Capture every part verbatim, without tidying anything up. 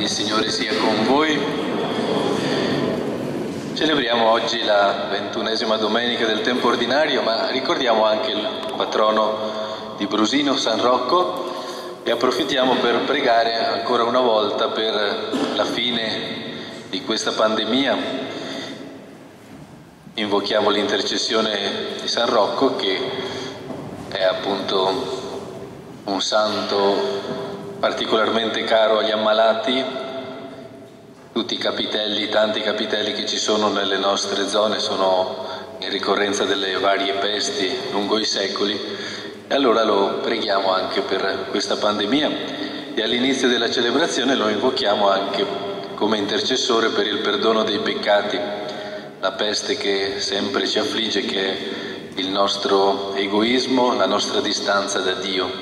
Il Signore sia con voi. Celebriamo oggi la ventunesima domenica del tempo ordinario, ma ricordiamo anche il patrono di Brusino, San Rocco, e approfittiamo per pregare ancora una volta per la fine di questa pandemia. Invochiamo l'intercessione di San Rocco, che è appunto un santo particolarmente caro agli ammalati. Tutti i capitelli, tanti capitelli che ci sono nelle nostre zone sono in ricorrenza delle varie pesti lungo i secoli, e allora lo preghiamo anche per questa pandemia, e all'inizio della celebrazione lo invochiamo anche come intercessore per il perdono dei peccati, la peste che sempre ci affligge, che è il nostro egoismo, la nostra distanza da Dio.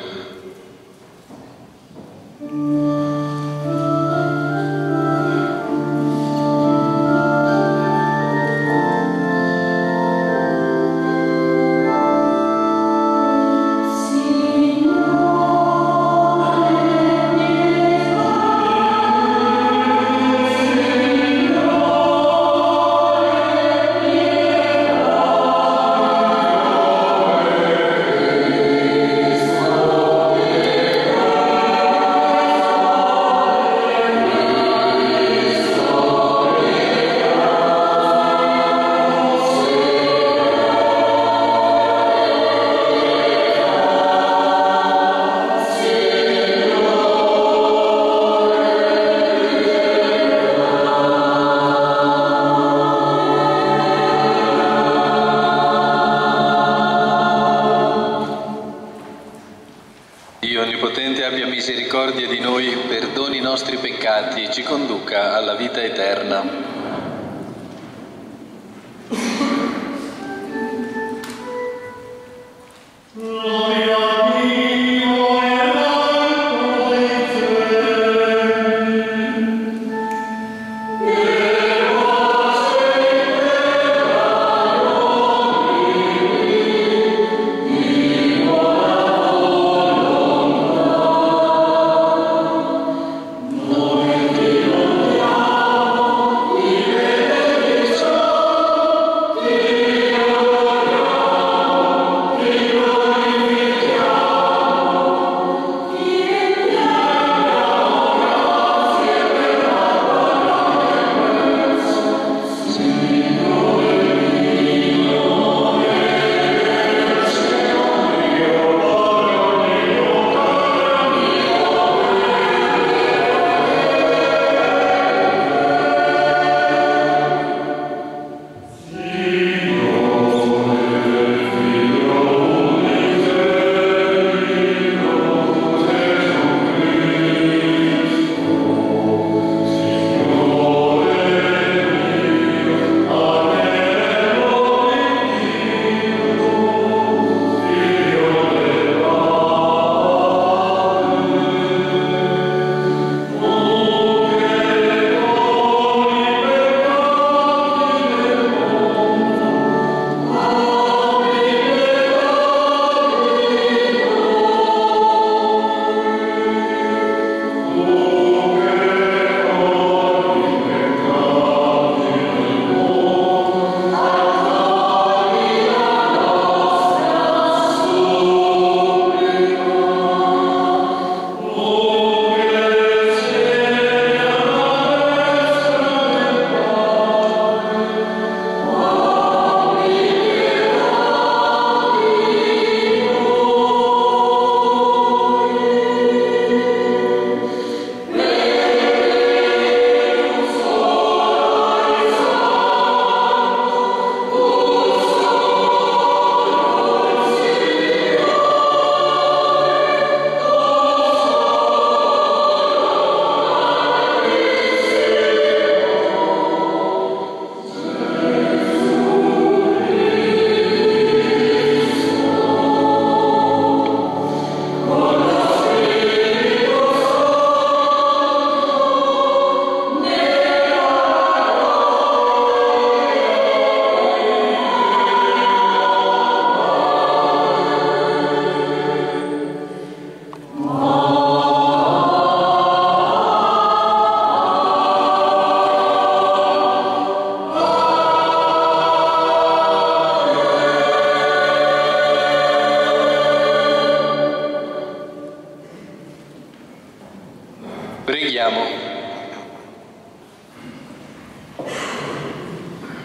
Misericordia di noi, perdoni i nostri peccati e ci conduca alla vita eterna. Gloria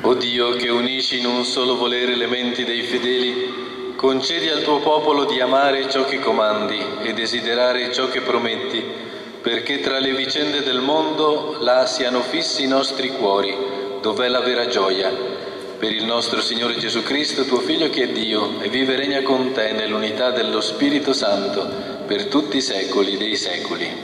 O Dio, che unisci in un solo volere le menti dei fedeli, concedi al tuo popolo di amare ciò che comandi e desiderare ciò che prometti, perché tra le vicende del mondo là siano fissi i nostri cuori, dov'è la vera gioia. Per il nostro Signore Gesù Cristo, tuo Figlio che è Dio, e vive e regna con te nell'unità dello Spirito Santo, per tutti i secoli dei secoli.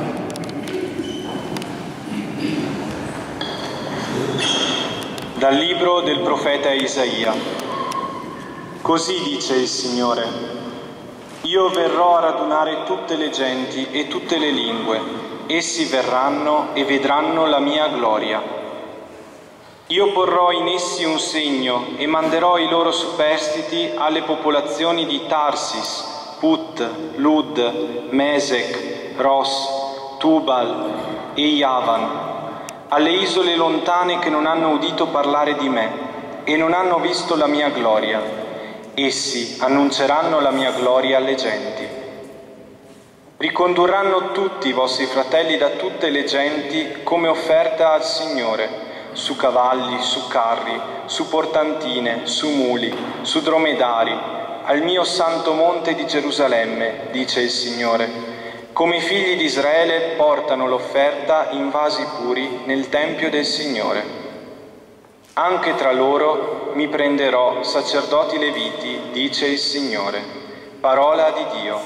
Dal libro del profeta Isaia. Così dice il Signore: io verrò a radunare tutte le genti e tutte le lingue, essi verranno e vedranno la mia gloria. Io porrò in essi un segno e manderò i loro superstiti alle popolazioni di Tarsis, Put, Lud, Mesec, Ros, Tubal e Yavan, alle isole lontane che non hanno udito parlare di me e non hanno visto la mia gloria. Essi annunceranno la mia gloria alle genti. Ricondurranno tutti i vostri fratelli da tutte le genti come offerta al Signore, su cavalli, su carri, su portantine, su muli, su dromedari, al mio santo monte di Gerusalemme, dice il Signore. Come i figli di Israele portano l'offerta in vasi puri nel Tempio del Signore. Anche tra loro mi prenderò sacerdoti leviti, dice il Signore. Parola di Dio.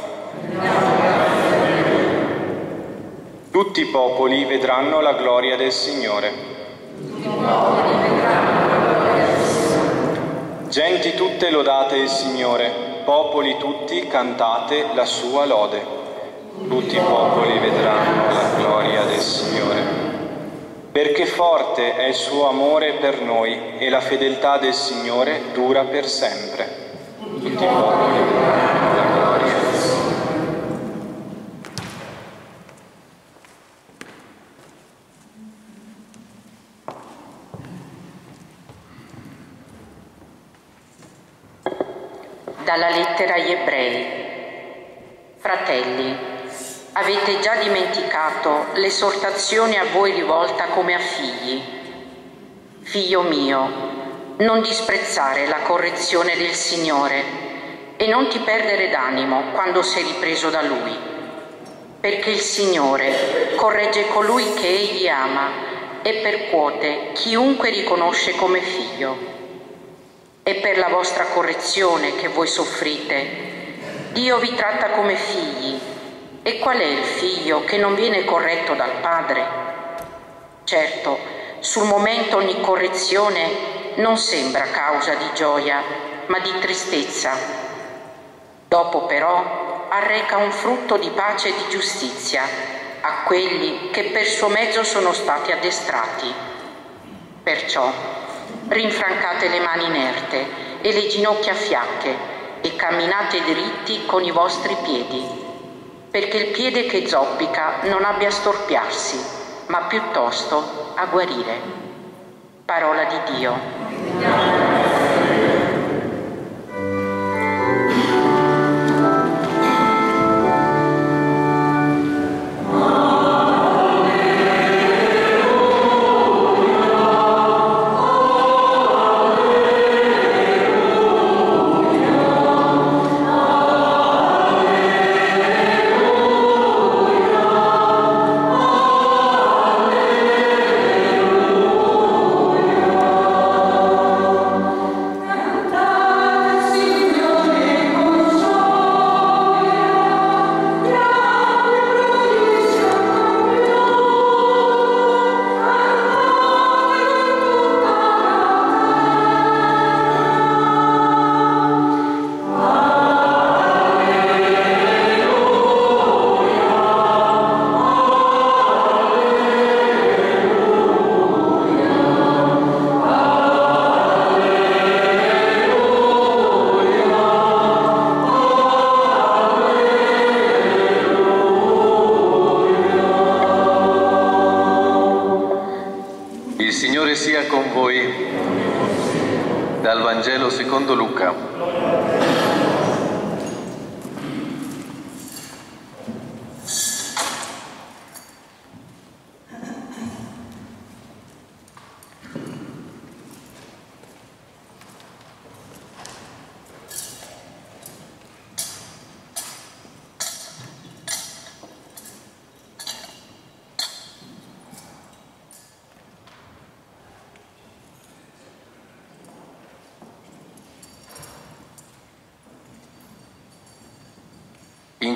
Tutti i popoli vedranno la gloria del Signore. Genti tutte lodate il Signore, popoli tutti cantate la sua lode. Tutti i popoli vedranno la gloria del Signore. Perché forte è il suo amore per noi e la fedeltà del Signore dura per sempre. Tutti i popoli vedranno la gloria del Signore. Dalla lettera agli Ebrei. Fratelli, avete già dimenticato l'esortazione a voi rivolta come a figli. Figlio mio, non disprezzare la correzione del Signore e non ti perdere d'animo quando sei ripreso da Lui, perché il Signore corregge colui che Egli ama e percuote chiunque riconosce come figlio. E per la vostra correzione che voi soffrite, Dio vi tratta come figli. E qual è il figlio che non viene corretto dal padre? Certo, sul momento ogni correzione non sembra causa di gioia, ma di tristezza. Dopo però arreca un frutto di pace e di giustizia a quelli che per suo mezzo sono stati addestrati. Perciò rinfrancate le mani inerte e le ginocchia fiacche e camminate dritti con i vostri piedi, perché il piede che zoppica non abbia a storpiarsi, ma piuttosto a guarire. Parola di Dio. Sia con voi dal Vangelo secondo Luca.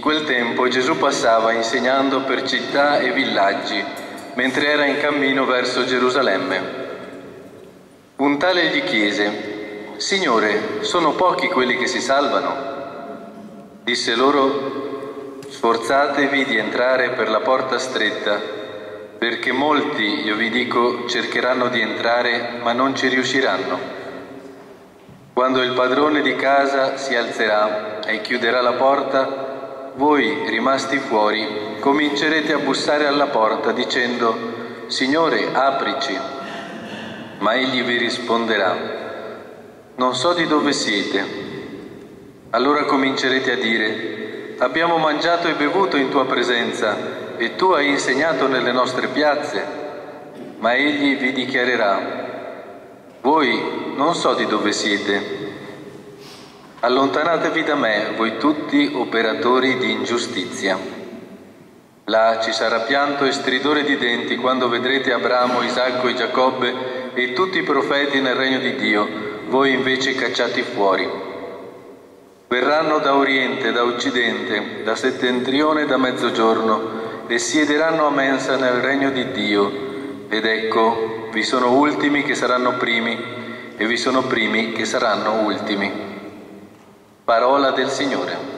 quel tempo Gesù passava insegnando per città e villaggi, mentre era in cammino verso Gerusalemme. Un tale gli chiese: «Signore, sono pochi quelli che si salvano?» Disse loro: «Sforzatevi di entrare per la porta stretta, perché molti, io vi dico, cercheranno di entrare, ma non ci riusciranno. Quando il padrone di casa si alzerà e chiuderà la porta, voi, rimasti fuori, comincerete a bussare alla porta dicendo: Signore, aprici. Ma egli vi risponderà: non so di dove siete. Allora comincerete a dire: abbiamo mangiato e bevuto in tua presenza e tu hai insegnato nelle nostre piazze. Ma egli vi dichiarerà: voi non so di dove siete. Allontanatevi da me, voi tutti operatori di ingiustizia. Là ci sarà pianto e stridore di denti quando vedrete Abramo, Isacco e Giacobbe e tutti i profeti nel regno di Dio, voi invece cacciati fuori. Verranno da oriente, da occidente, da settentrione e da mezzogiorno e siederanno a mensa nel regno di Dio. Ed ecco, vi sono ultimi che saranno primi e vi sono primi che saranno ultimi. Parola del Signore.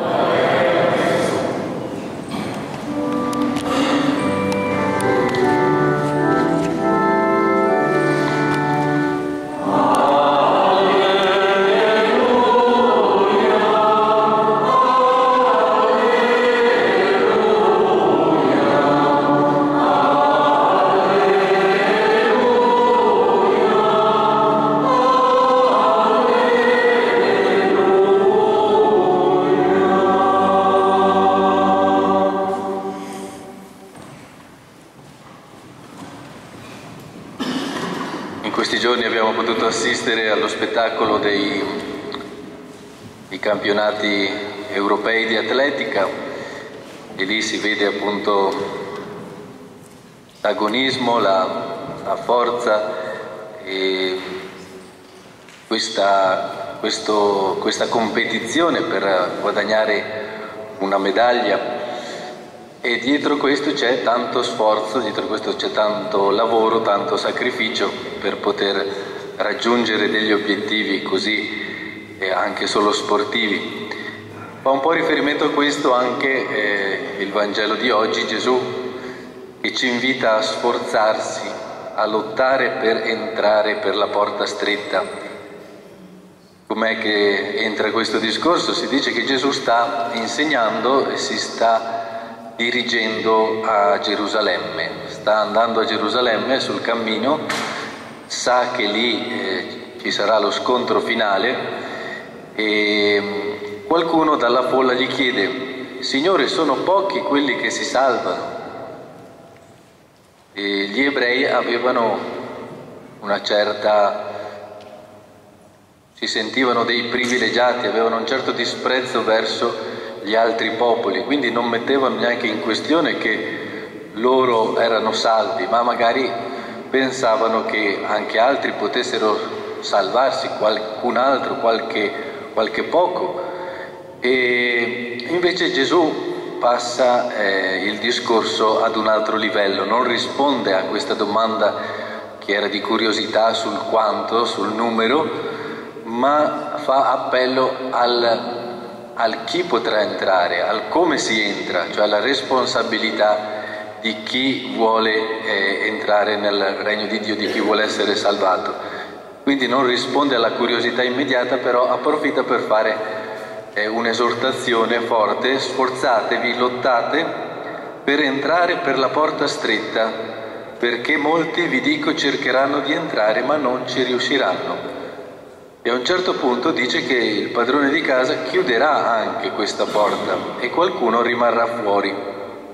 Assistere allo spettacolo dei, dei campionati europei di atletica e lì si vede appunto l'agonismo, la, la forza e questa, questo, questa competizione per guadagnare una medaglia. E dietro questo c'è tanto sforzo, dietro questo c'è tanto lavoro, tanto sacrificio per poter raggiungere degli obiettivi così eh, anche solo sportivi. Fa un po' riferimento a questo anche eh, il Vangelo di oggi, Gesù, che ci invita a sforzarsi, a lottare per entrare per la porta stretta. Com'è che entra questo discorso? Si dice che Gesù sta insegnando e si sta dirigendo a Gerusalemme, sta andando a Gerusalemme sul cammino. Sa che lì eh, ci sarà lo scontro finale e qualcuno dalla folla gli chiede: Signore, sono pochi quelli che si salvano? E gli ebrei avevano una certa, si sentivano dei privilegiati, avevano un certo disprezzo verso gli altri popoli, quindi non mettevano neanche in questione che loro erano salvi, ma magari pensavano che anche altri potessero salvarsi, qualcun altro, qualche, qualche poco. E invece Gesù passa eh, il discorso ad un altro livello, non risponde a questa domanda che era di curiosità sul quanto, sul numero, ma fa appello al, al chi potrà entrare, al come si entra, cioè alla responsabilità di chi vuole eh, entrare nel regno di Dio, di chi vuole essere salvato. Quindi non risponde alla curiosità immediata, però approfitta per fare eh, un'esortazione forte: sforzatevi, lottate per entrare per la porta stretta, perché molti, vi dico, cercheranno di entrare ma non ci riusciranno. E a un certo punto dice che il padrone di casa chiuderà anche questa porta e qualcuno rimarrà fuori.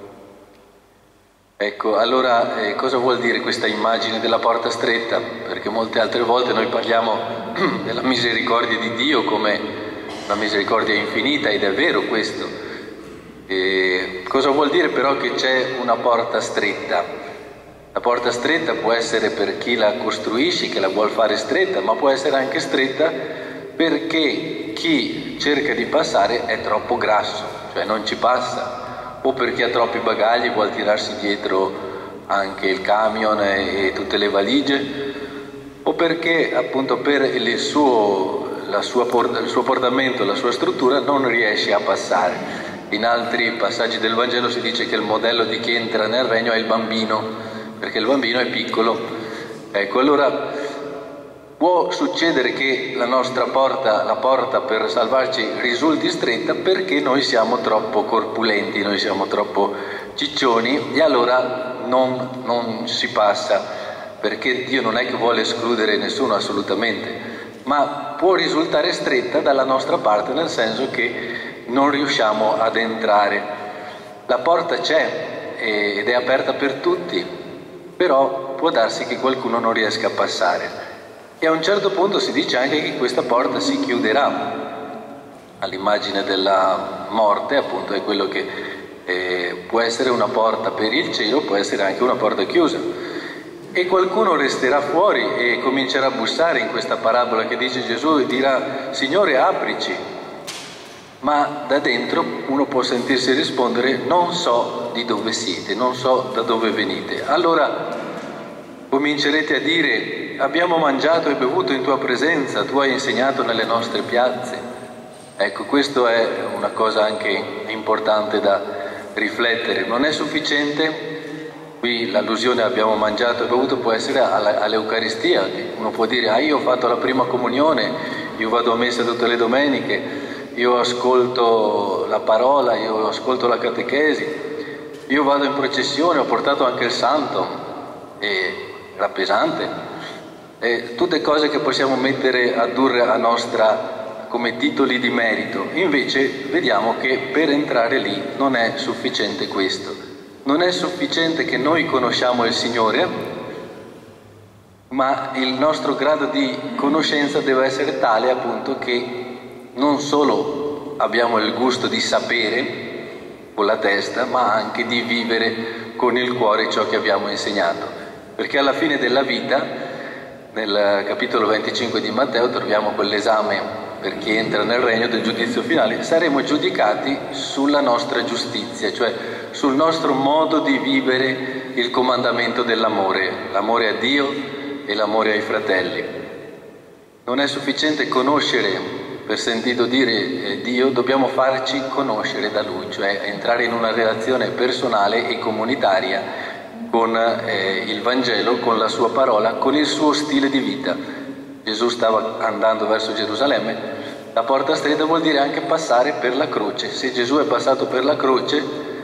Ecco, allora eh, cosa vuol dire questa immagine della porta stretta? Perché molte altre volte noi parliamo della misericordia di Dio come una misericordia infinita, ed è vero questo. E cosa vuol dire però che c'è una porta stretta? La porta stretta può essere per chi la costruisce, che la vuol fare stretta, ma può essere anche stretta perché chi cerca di passare è troppo grasso, cioè non ci passa, o perché ha troppi bagagli, vuol tirarsi dietro anche il camion e tutte le valigie, o perché appunto per il suo, la sua, il suo portamento, la sua struttura non riesce a passare. In altri passaggi del Vangelo si dice che il modello di chi entra nel regno è il bambino, perché il bambino è piccolo. Ecco, allora può succedere che la nostra porta, la porta per salvarci risulti stretta perché noi siamo troppo corpulenti, noi siamo troppo ciccioni, e allora non, non si passa, perché Dio non è che vuole escludere nessuno assolutamente, ma può risultare stretta dalla nostra parte, nel senso che non riusciamo ad entrare. La porta c'è ed è aperta per tutti, però può darsi che qualcuno non riesca a passare. E a un certo punto si dice anche che questa porta si chiuderà, all'immagine della morte, appunto, è quello che eh, può essere una porta per il cielo, può essere anche una porta chiusa. E qualcuno resterà fuori e comincerà a bussare in questa parabola che dice Gesù e dirà: Signore, aprici. Ma da dentro uno può sentirsi rispondere: non so di dove siete, non so da dove venite. Allora comincerete a dire: abbiamo mangiato e bevuto in tua presenza, tu hai insegnato nelle nostre piazze. Ecco, questo è una cosa anche importante da riflettere. Non è sufficiente, qui l'allusione abbiamo mangiato e bevuto può essere alla, all'Eucaristia. Uno può dire: ah, io ho fatto la prima comunione, io vado a messa tutte le domeniche, io ascolto la parola, io ascolto la catechesi, io vado in processione, ho portato anche il santo, e era pesante. E tutte cose che possiamo mettere, addurre a nostra come titoli di merito. Invece vediamo che per entrare lì non è sufficiente questo. Non è sufficiente che noi conosciamo il Signore, ma il nostro grado di conoscenza deve essere tale appunto che non solo abbiamo il gusto di sapere con la testa, ma anche di vivere con il cuore ciò che abbiamo insegnato. Perché alla fine della vita, nel capitolo venticinque di Matteo, troviamo quell'esame per chi entra nel regno del giudizio finale. Saremo giudicati sulla nostra giustizia, cioè sul nostro modo di vivere il comandamento dell'amore, l'amore a Dio e l'amore ai fratelli. Non è sufficiente conoscere, per sentito dire eh, Dio, dobbiamo farci conoscere da Lui, cioè entrare in una relazione personale e comunitaria con eh, il Vangelo, con la sua parola, con il suo stile di vita. Gesù stava andando verso Gerusalemme, la porta stretta vuol dire anche passare per la croce. Se Gesù è passato per la croce,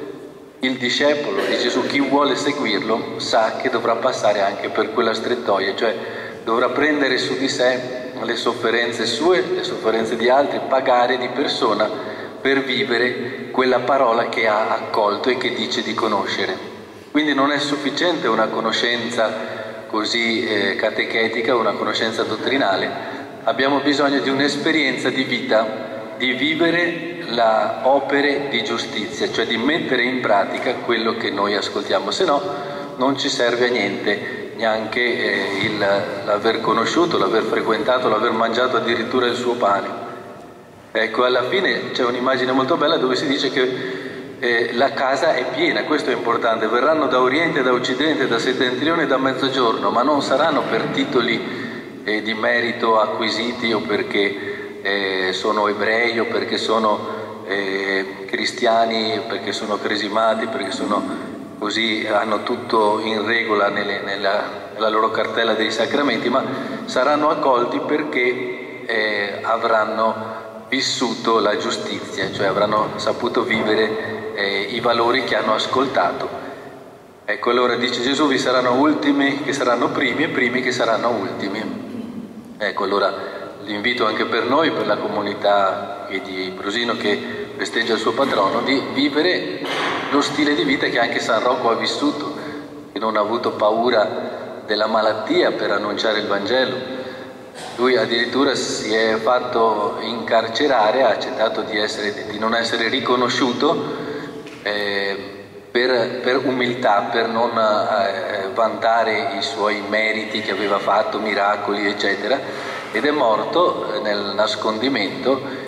il discepolo di Gesù, chi vuole seguirlo, sa che dovrà passare anche per quella strettoia, cioè dovrà prendere su di sé le sofferenze sue, le sofferenze di altri, pagare di persona per vivere quella parola che ha accolto e che dice di conoscere. Quindi non è sufficiente una conoscenza così eh, catechetica, una conoscenza dottrinale, abbiamo bisogno di un'esperienza di vita, di vivere le opere di giustizia, cioè di mettere in pratica quello che noi ascoltiamo, se no non ci serve a niente, neanche eh, il, l'aver conosciuto, l'aver frequentato, l'aver mangiato addirittura il suo pane. Ecco, alla fine c'è un'immagine molto bella dove si dice che Eh, la casa è piena, questo è importante, verranno da oriente, da occidente, da settentrione e da mezzogiorno, ma non saranno per titoli eh, di merito acquisiti o perché eh, sono ebrei o perché sono eh, cristiani, perché sono cresimati, perché sono così, hanno tutto in regola nelle, nella, nella loro cartella dei sacramenti, ma saranno accolti perché eh, avranno vissuto la giustizia, cioè avranno saputo vivere eh, i valori che hanno ascoltato. Ecco, allora dice Gesù: vi saranno ultimi che saranno primi e primi che saranno ultimi. Ecco, allora l'invito anche per noi, per la comunità di Brusino che festeggia il suo patrono, di vivere lo stile di vita che anche San Rocco ha vissuto, che non ha avuto paura della malattia per annunciare il Vangelo. Lui addirittura si è fatto incarcerare, ha accettato di, essere, di non essere riconosciuto eh, per, per umiltà, per non eh, vantare i suoi meriti che aveva fatto, miracoli eccetera, ed è morto nel nascondimento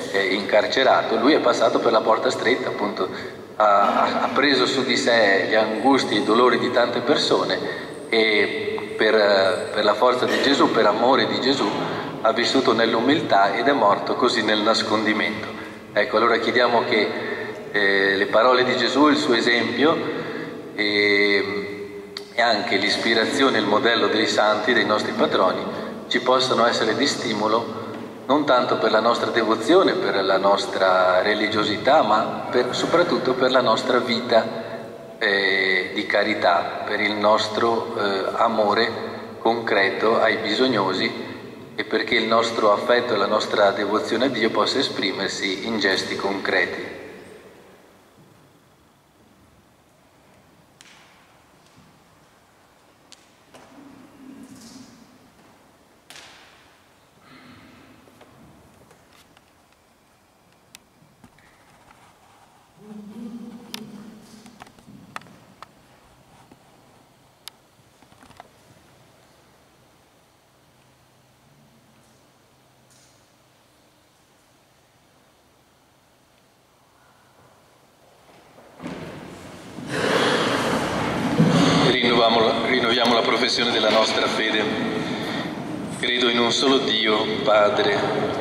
è incarcerato, lui è passato per la porta stretta, appunto, ha, ha preso su di sé gli angusti e i dolori di tante persone e per, per la forza di Gesù, per amore di Gesù, ha vissuto nell'umiltà ed è morto così nel nascondimento. Ecco, allora chiediamo che eh, le parole di Gesù, il suo esempio e, e anche l'ispirazione, il modello dei santi, dei nostri patroni, ci possano essere di stimolo non tanto per la nostra devozione, per la nostra religiosità, ma per, soprattutto per la nostra vita eh, di carità, per il nostro eh, amore concreto ai bisognosi e perché il nostro affetto e la nostra devozione a Dio possa esprimersi in gesti concreti. Rinnoviamo la professione della nostra fede. Credo in un solo Dio, Padre,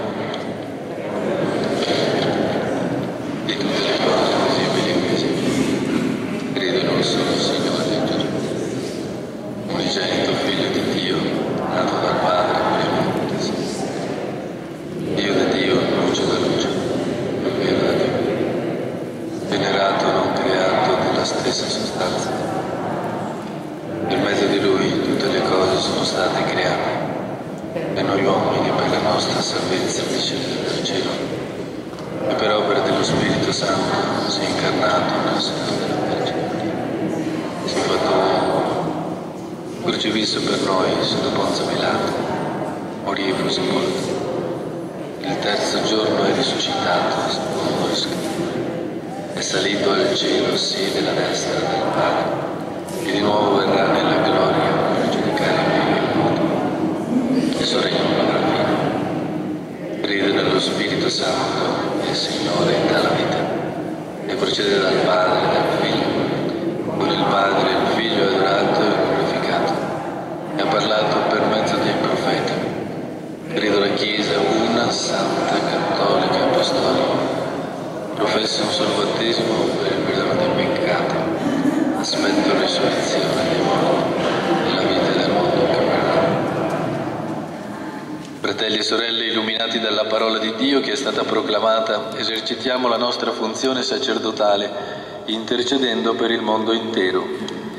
di tutte le cose visibili e invisibili. Credo in un solo Signore Gesù, unigenito Figlio di Dio, nato dal Padre prima di tutte le Dio di Dio, luce da luce, vero da Dio, venerato, non creato, della stessa sostanza. Per mezzo di Lui tutte le cose sono state create e noi uomini per la nostra salvezza discese dal cielo e per opera dello Spirito Santo si è incarnato nel seno della Vergine Maria, si è fatto uomo, crocifisso per noi sotto Ponzio Pilato, morì e fu sepolto. Il terzo giorno è risuscitato secondo lo scritto, è salito al cielo, siede alla destra del Padre. E di nuovo verrà nella gloria per giudicare i vivi e i morti. Il suo regno non avrà fine. Crede nello Spirito Santo, il Signore dà la vita, e procede dal Padre e dal Figlio. Con il Padre il Figlio è adorato e glorificato, e ha parlato per mezzo dei profeti. Credo la Chiesa una, santa, cattolica e apostolica. Professo un solo battesimo per il perdono dei peccati. Aspetto la risurrezione dei morti e la vita del mondo che verrà. Fratelli e sorelle illuminati dalla parola di Dio che è stata proclamata, esercitiamo la nostra funzione sacerdotale intercedendo per il mondo intero.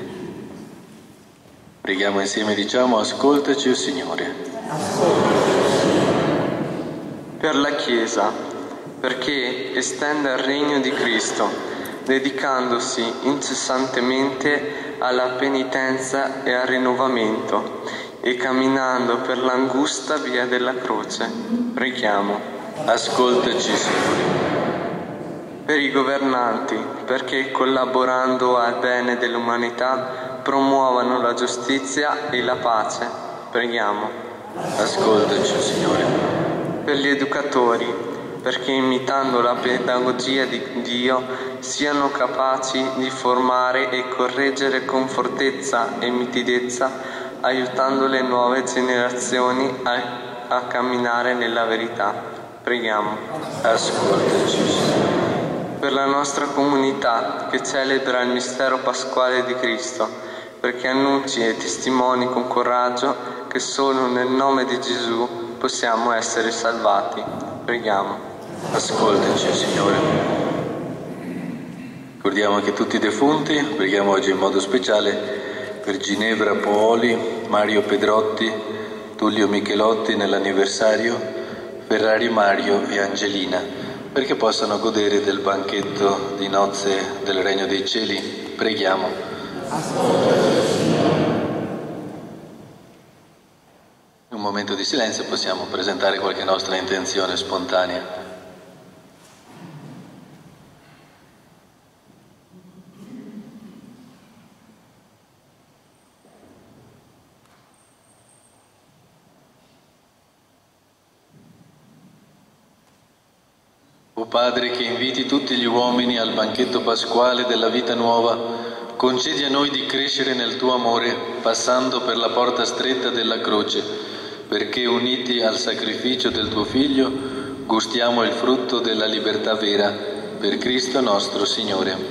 Preghiamo insieme, diciamo: ascoltaci, o Signore. Per la Chiesa, perché estenda il regno di Cristo, dedicandosi incessantemente alla penitenza e al rinnovamento e camminando per l'angusta via della croce. Preghiamo. Ascoltaci, Signore. Per i governanti, perché collaborando al bene dell'umanità promuovano la giustizia e la pace. Preghiamo. Ascoltaci, Signore. Per gli educatori, perché imitando la pedagogia di Dio siano capaci di formare e correggere con fortezza e mitidezza, aiutando le nuove generazioni a, a camminare nella verità. Preghiamo. Ascoltaci, Signore. Per la nostra comunità che celebra il mistero pasquale di Cristo, perché annunci e testimoni con coraggio che solo nel nome di Gesù possiamo essere salvati. Preghiamo. Ascoltaci, Signore. Ricordiamo anche tutti i defunti, preghiamo oggi in modo speciale per Ginevra Pooli, Mario Pedrotti, Tullio Michelotti nell'anniversario, Ferrari Mario e Angelina, perché possano godere del banchetto di nozze del Regno dei Cieli. Preghiamo. In un momento di silenzio possiamo presentare qualche nostra intenzione spontanea. O Padre che inviti tutti gli uomini al banchetto pasquale della vita nuova, concedi a noi di crescere nel tuo amore, passando per la porta stretta della croce, perché uniti al sacrificio del tuo Figlio, gustiamo il frutto della libertà vera, per Cristo nostro Signore.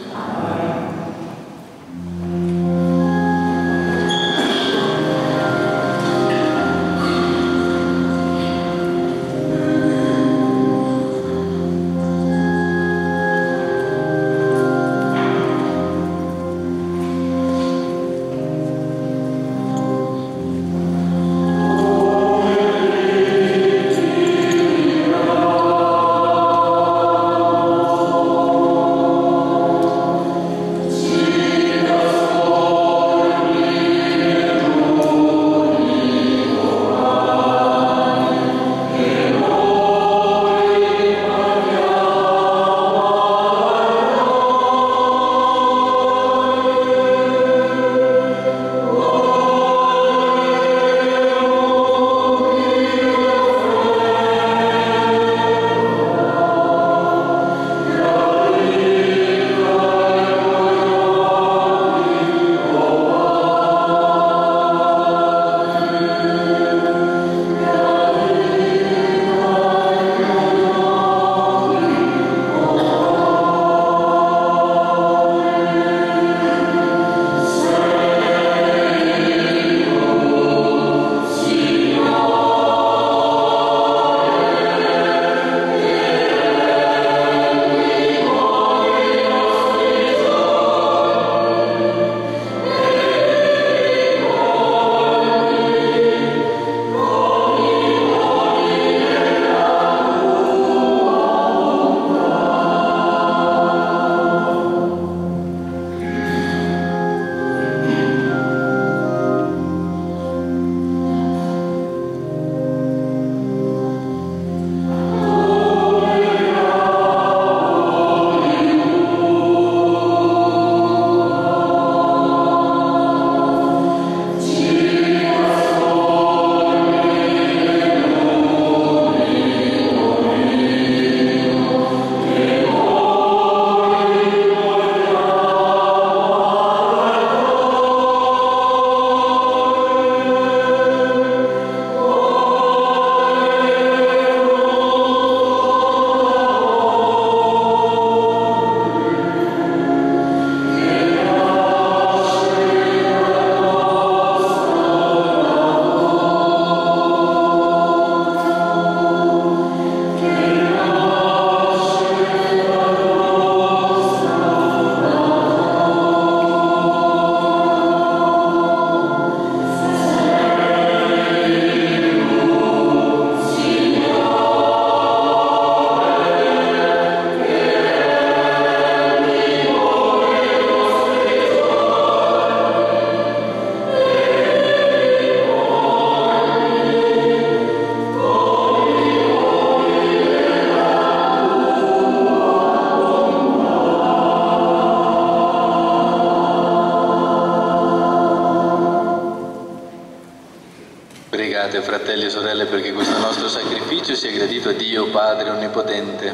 Pregate, fratelli e sorelle, perché questo nostro sacrificio sia gradito a Dio Padre Onnipotente.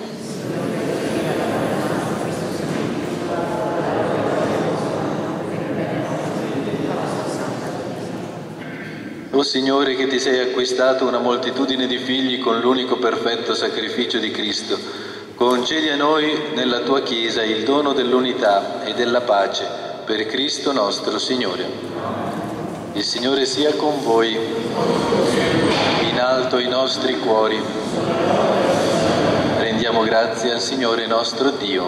O Signore, che ti sei acquistato una moltitudine di figli con l'unico perfetto sacrificio di Cristo, concedi a noi nella tua Chiesa il dono dell'unità e della pace per Cristo nostro Signore. Il Signore sia con voi, in alto i nostri cuori. Rendiamo grazie al Signore nostro Dio.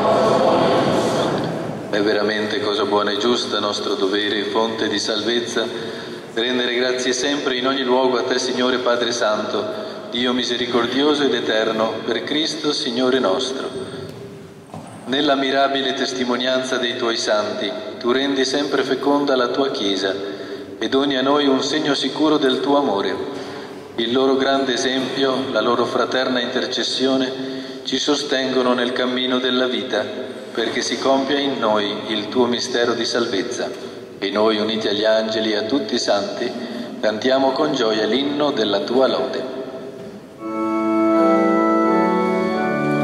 È veramente cosa buona e giusta, nostro dovere e fonte di salvezza, rendere grazie sempre in ogni luogo a Te, Signore Padre Santo, Dio misericordioso ed eterno, per Cristo Signore nostro. Nella mirabile testimonianza dei Tuoi santi, Tu rendi sempre feconda la Tua Chiesa e doni a noi un segno sicuro del Tuo amore. Il loro grande esempio, la loro fraterna intercessione, ci sostengono nel cammino della vita, perché si compia in noi il Tuo mistero di salvezza. E noi, uniti agli angeli e a tutti i santi, cantiamo con gioia l'inno della Tua lode.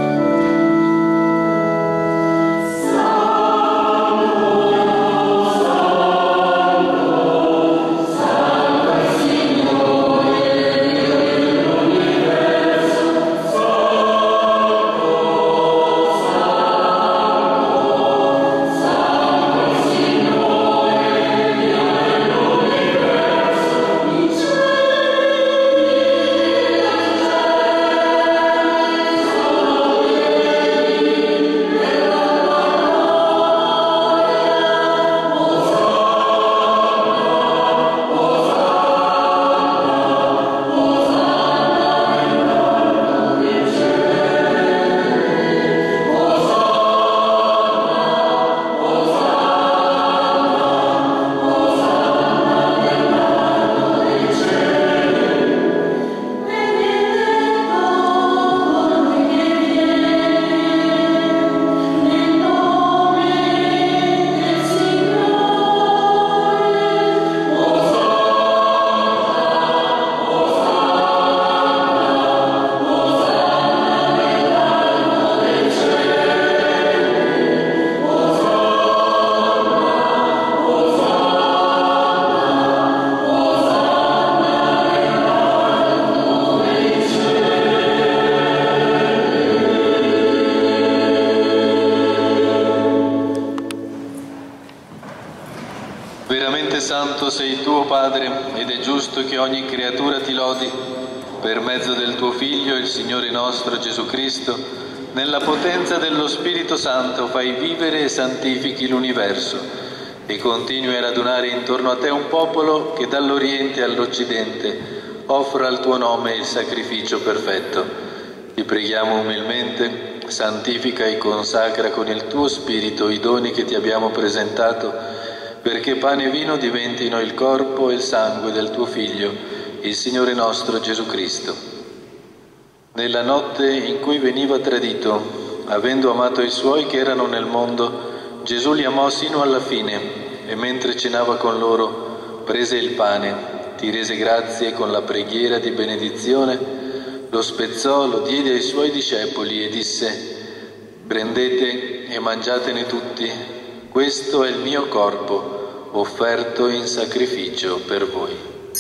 Santo sei tuo Padre, ed è giusto che ogni creatura ti lodi, per mezzo del tuo Figlio, il Signore nostro Gesù Cristo, nella potenza dello Spirito Santo fai vivere e santifichi l'universo, e continui a radunare intorno a te un popolo che dall'Oriente all'Occidente offra al tuo nome il sacrificio perfetto. Ti preghiamo umilmente, santifica e consacra con il tuo Spirito i doni che ti abbiamo presentato, perché pane e vino diventino il corpo e il sangue del tuo Figlio, il Signore nostro Gesù Cristo. Nella notte in cui veniva tradito, avendo amato i suoi che erano nel mondo, Gesù li amò sino alla fine, e mentre cenava con loro, prese il pane, ti rese grazie con la preghiera di benedizione, lo spezzò, lo diede ai suoi discepoli e disse: prendete e mangiatene tutti, questo è il mio corpo, offerto in sacrificio per voi.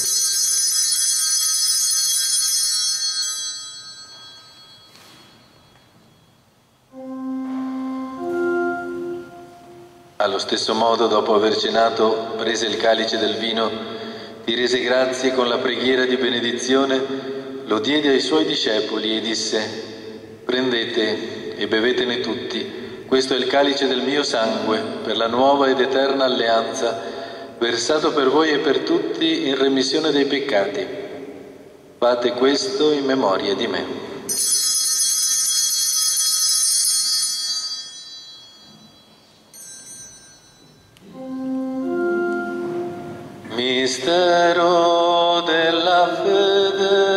Allo stesso modo, dopo aver cenato, prese il calice del vino, ti rese grazie con la preghiera di benedizione, lo diede ai suoi discepoli e disse: prendete e bevetene tutti, questo è il calice del mio sangue, per la nuova ed eterna alleanza, versato per voi e per tutti in remissione dei peccati. Fate questo in memoria di me. Mistero della fede.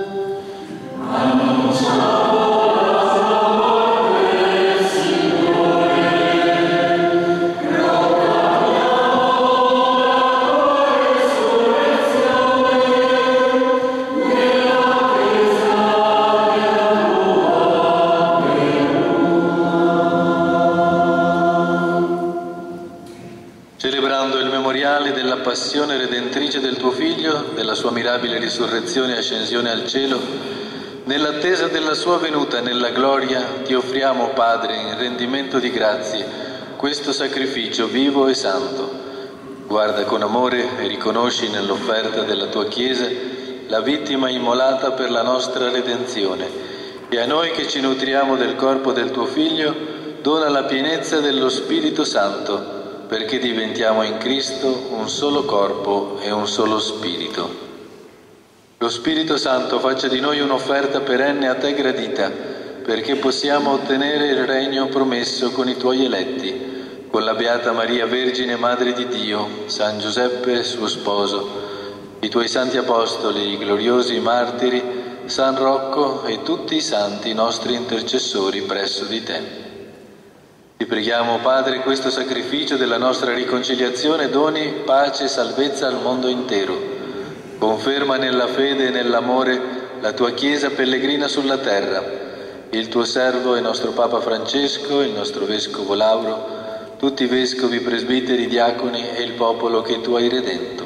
Della passione redentrice del tuo Figlio, della sua mirabile risurrezione e ascensione al cielo, nell'attesa della sua venuta nella gloria, ti offriamo, Padre, in rendimento di grazie, questo sacrificio vivo e santo. Guarda con amore e riconosci nell'offerta della tua Chiesa la vittima immolata per la nostra redenzione, e a noi che ci nutriamo del corpo del tuo Figlio, dona la pienezza dello Spirito Santo, perché diventiamo in Cristo un solo corpo e un solo spirito. Lo Spirito Santo faccia di noi un'offerta perenne a te gradita, perché possiamo ottenere il regno promesso con i tuoi eletti, con la Beata Maria Vergine Madre di Dio, San Giuseppe suo sposo, i tuoi santi apostoli, i gloriosi martiri, San Rocco e tutti i santi nostri intercessori presso di te. Ti preghiamo, Padre, questo sacrificio della nostra riconciliazione doni pace e salvezza al mondo intero. Conferma nella fede e nell'amore la tua Chiesa pellegrina sulla terra, il tuo servo e nostro Papa Francesco, il nostro Vescovo Lauro, tutti i Vescovi, Presbiteri, Diaconi e il popolo che tu hai redento.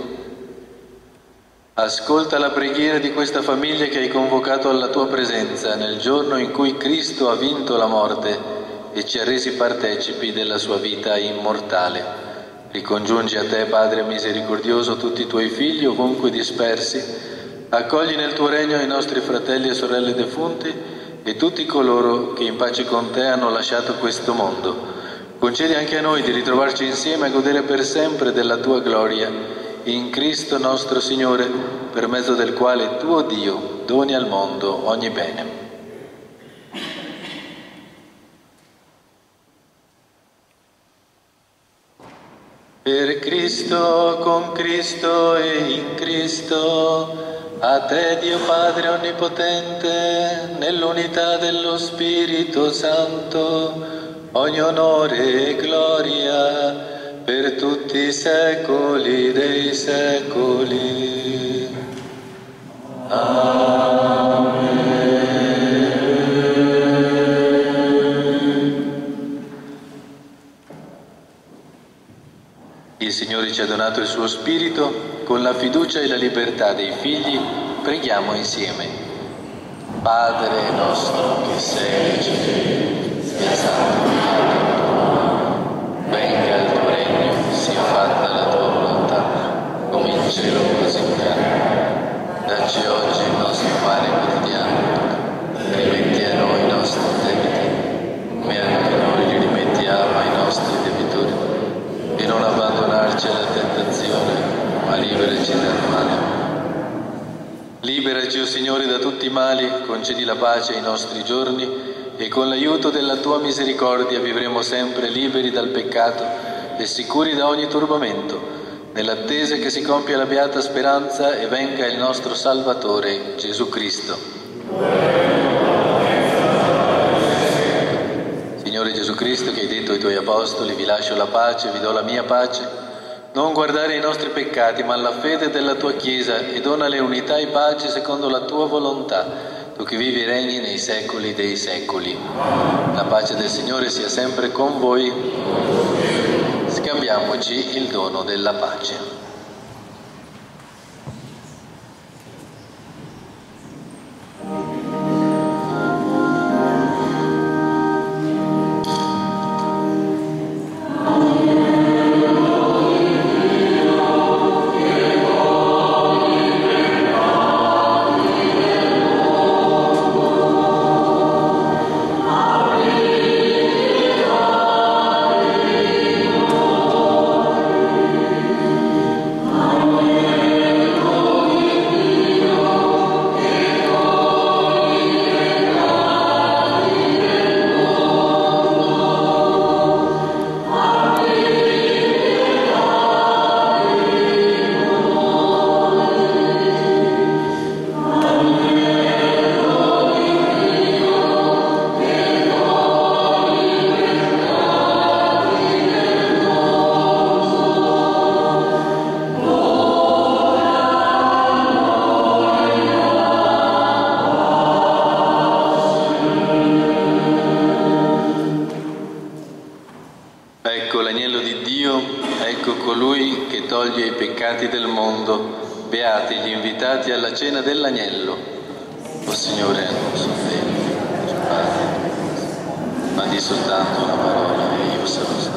Ascolta la preghiera di questa famiglia che hai convocato alla tua presenza nel giorno in cui Cristo ha vinto la morte e ci ha resi partecipi della sua vita immortale. Ricongiungi a te, Padre misericordioso, tutti i tuoi figli ovunque dispersi, accogli nel tuo regno i nostri fratelli e sorelle defunti e tutti coloro che in pace con te hanno lasciato questo mondo. Concedi anche a noi di ritrovarci insieme a godere per sempre della tua gloria, in Cristo nostro Signore, per mezzo del quale tuo Dio doni al mondo ogni bene. Per Cristo, con Cristo e in Cristo, a te Dio Padre Onnipotente, nell'unità dello Spirito Santo, ogni onore e gloria per tutti i secoli dei secoli. Amen. Il Signore ci ha donato il suo Spirito, con la fiducia e la libertà dei figli preghiamo insieme. Padre nostro che sei nei cieli, sia santificato il tuo nome, venga il tuo regno, sia fatta la tua volontà, cielo così terra. Dacci oggi il nostro pane quotidiano, rimetti a noi i nostri debiti, come anche noi li rimettiamo ai nostri debitori, e non abbandonarci alla tentazione, ma liberaci dal male. Liberaci, o Signore, da tutti i mali, concedi la pace ai nostri giorni, e con l'aiuto della Tua misericordia vivremo sempre liberi dal peccato e sicuri da ogni turbamento, nell'attesa che si compia la beata speranza e venga il nostro Salvatore, Gesù Cristo. Signore Gesù Cristo, che hai detto ai Tuoi Apostoli: vi lascio la pace, vi do la mia pace, non guardare ai nostri peccati, ma alla fede della Tua Chiesa, e donale unità e pace secondo la Tua volontà, Tu che vivi e regni nei secoli dei secoli. La pace del Signore sia sempre con voi. Scambiamoci il dono della pace. Ecco l'agnello di Dio, ecco colui che toglie i peccati del mondo. Beati gli invitati alla cena dell'agnello. O Signore, non sono degno, ma di soltanto una parola e io sarò salvato.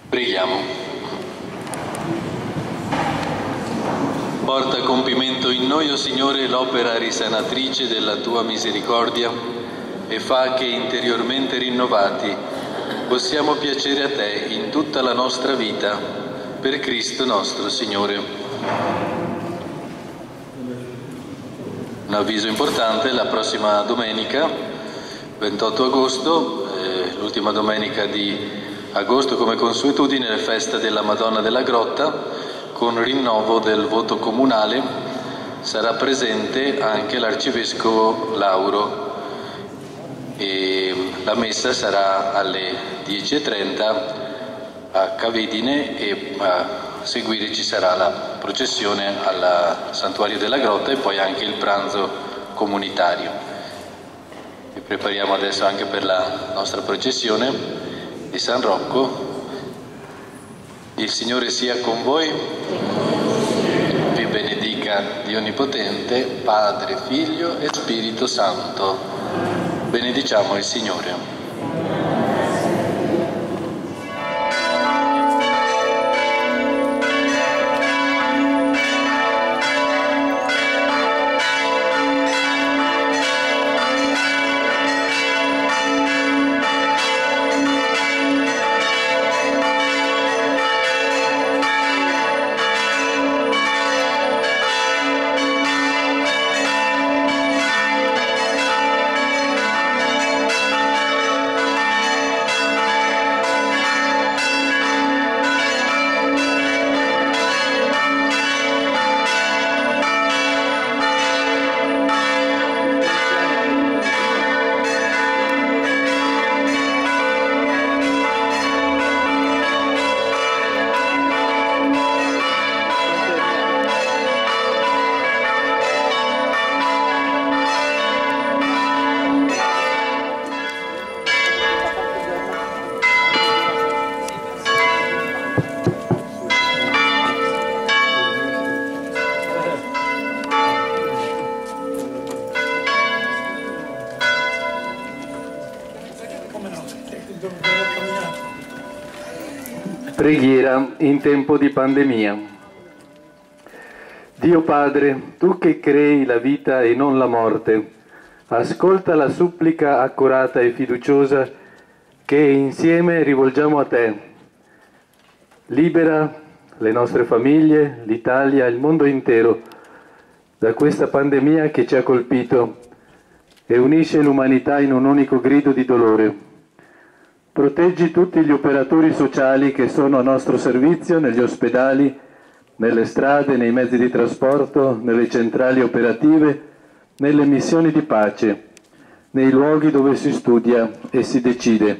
Preghiamo. Porta a compimento in noi, o Signore, l'opera risanatrice della Tua misericordia e fa che interiormente rinnovati possiamo piacere a Te in tutta la nostra vita, per Cristo nostro Signore. Un avviso importante: la prossima domenica, ventotto agosto, eh, l'ultima domenica di agosto come consuetudine, è festa della Madonna della Grotta, con rinnovo del voto comunale. Sarà presente anche l'Arcivescovo Lauro e la messa sarà alle dieci e trenta a Cavedine e a seguire ci sarà la processione al Santuario della Grotta e poi anche il pranzo comunitario. E prepariamo adesso anche per la nostra processione di San Rocco. Il Signore sia con voi, vi benedica Dio Onnipotente, Padre, Figlio e Spirito Santo. Benediciamo il Signore. Preghiera in tempo di pandemia. Dio Padre, Tu che crei la vita e non la morte, ascolta la supplica accurata e fiduciosa che insieme rivolgiamo a Te. Libera le nostre famiglie, l'Italia, il mondo intero da questa pandemia che ci ha colpito e unisce l'umanità in un unico grido di dolore. Proteggi tutti gli operatori sociali che sono a nostro servizio negli ospedali, nelle strade, nei mezzi di trasporto, nelle centrali operative, nelle missioni di pace, nei luoghi dove si studia e si decide.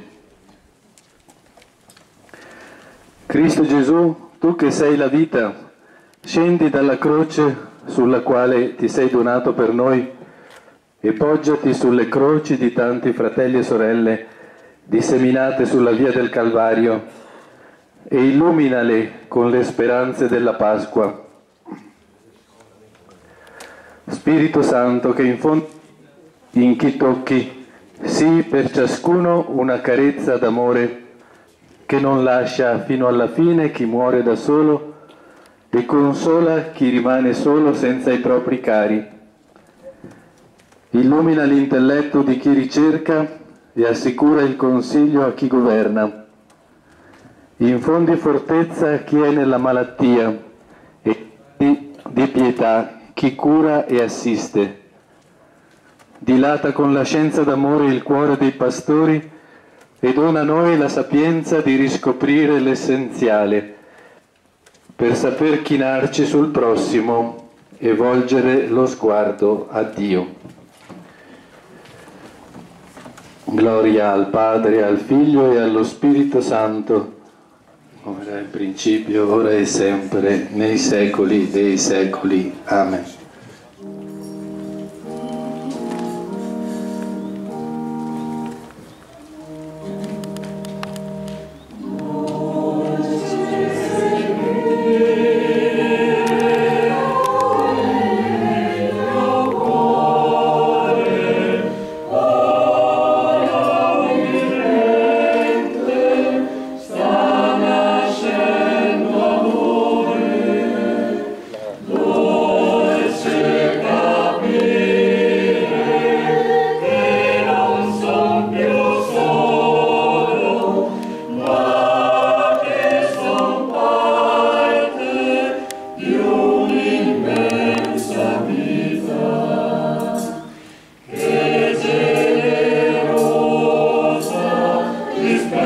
Cristo Gesù, Tu che sei la vita, scendi dalla croce sulla quale Ti sei donato per noi e poggiati sulle croci di tanti fratelli e sorelle disseminate sulla via del Calvario e illuminale con le speranze della Pasqua. Spirito Santo, che infondi in chi tocchi, sii per ciascuno una carezza d'amore che non lascia fino alla fine chi muore da solo e consola chi rimane solo senza i propri cari. Illumina l'intelletto di chi ricerca e assicura il consiglio a chi governa. Infondi fortezza a chi è nella malattia e di, di pietà chi cura e assiste. Dilata con la scienza d'amore il cuore dei pastori e dona a noi la sapienza di riscoprire l'essenziale per saper chinarci sul prossimo e volgere lo sguardo a Dio. Gloria al Padre, al Figlio e allo Spirito Santo, come era in principio, ora e sempre, nei secoli dei secoli. Amen. Sana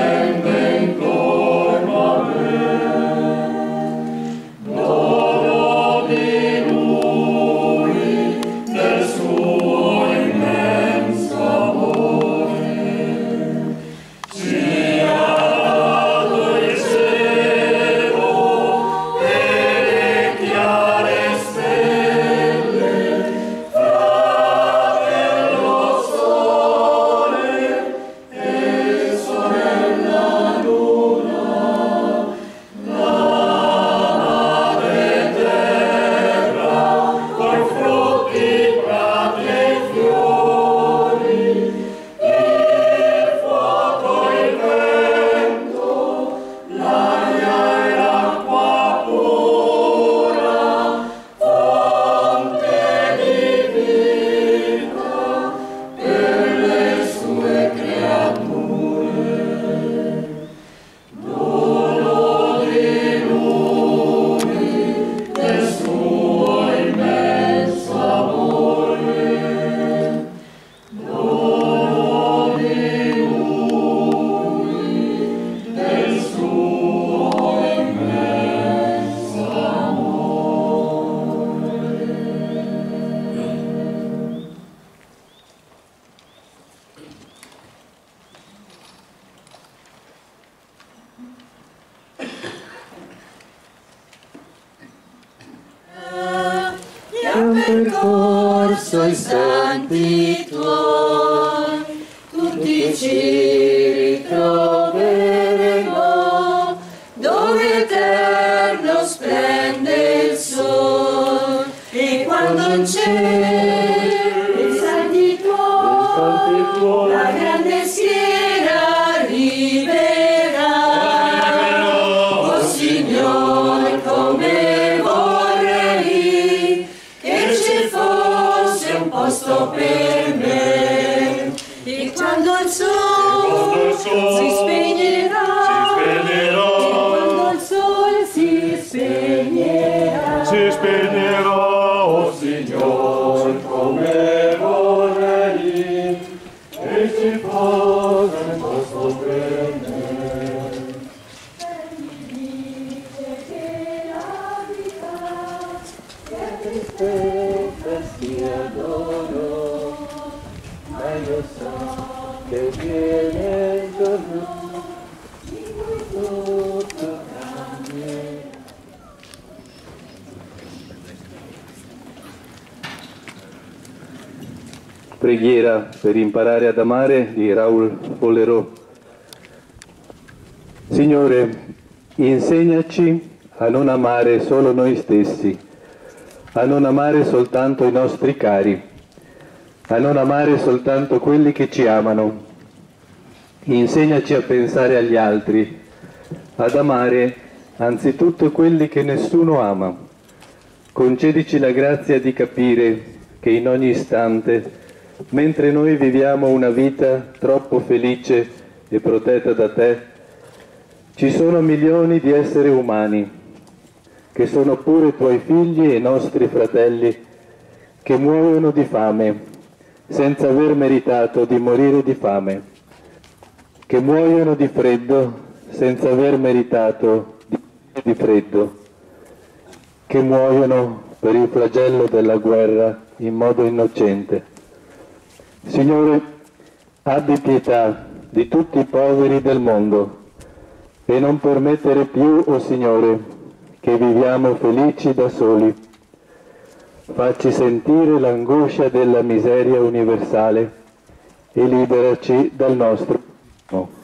percorso i santi tuoi, tutti ci ritroveremo, dove eterno splende il sol, e quando in cielo i santi tuoi, la grande schiera arriverà. Oh Signore, come vorrei che ci fosse un posto per me, e quando il sole si spegnerà, e quando il sole si spegnerà, si spegnerà, oh Signore, come vorrei che ci fosse un posto per me. Che la vita, che tristezza sia d'oro, ma io so che viene il giorno in cui tutto cambia. Preghiera per imparare ad amare di Raoul Follerot. Signore, insegnaci a non amare solo noi stessi, a non amare soltanto i nostri cari, a non amare soltanto quelli che ci amano. Insegnaci a pensare agli altri, ad amare anzitutto quelli che nessuno ama. Concedici la grazia di capire che in ogni istante, mentre noi viviamo una vita troppo felice e protetta da te, ci sono milioni di esseri umani, che sono pure tuoi figli e nostri fratelli, che muoiono di fame, senza aver meritato di morire di fame, che muoiono di freddo, senza aver meritato di morire di freddo, che muoiono per il flagello della guerra in modo innocente. Signore, abbi pietà di tutti i poveri del mondo e non permettere più, o oh Signore, che viviamo felici da soli. Facci sentire l'angoscia della miseria universale e liberaci dal nostro no.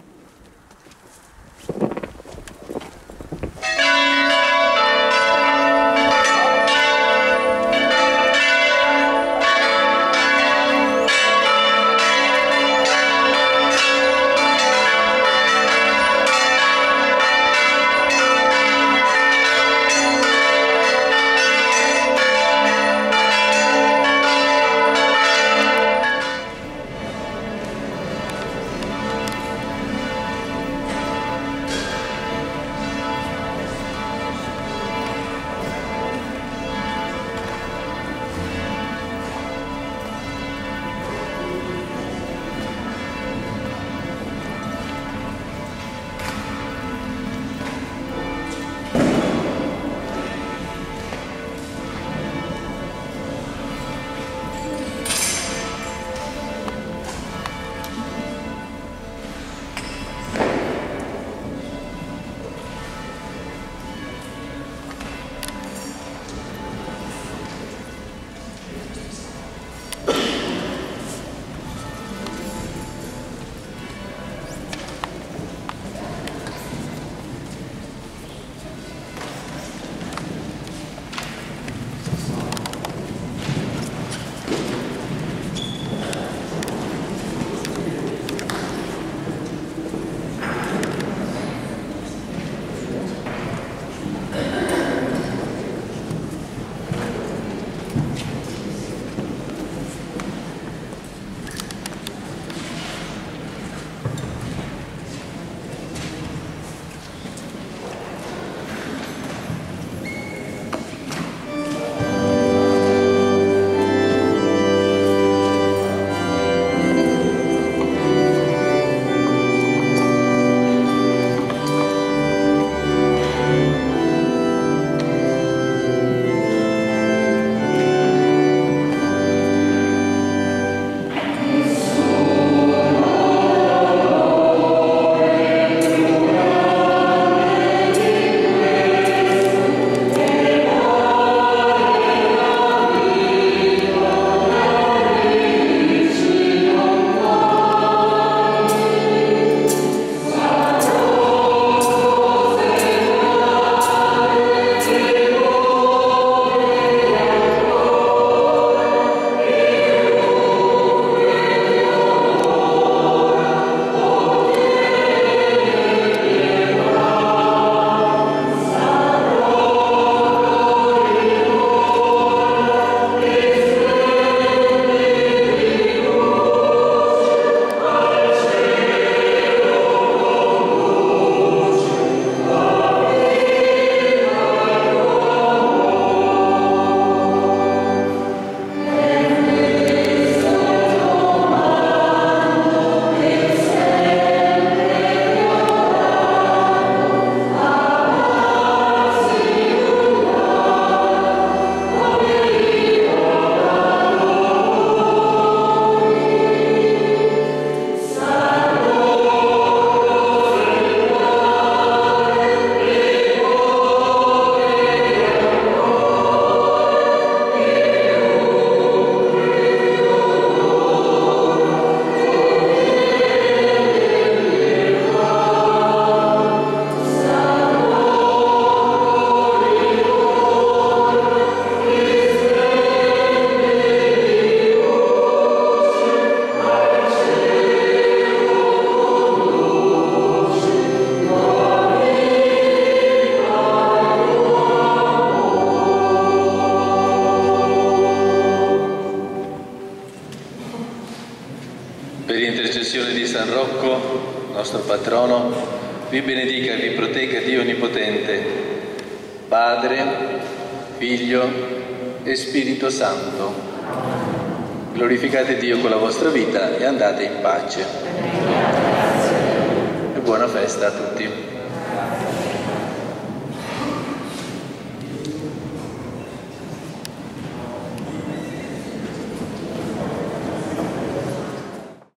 trono, vi benedica e vi protegga Dio Onnipotente, Padre, Figlio e Spirito Santo. Glorificate Dio con la vostra vita e andate in pace. E buona festa a tutti.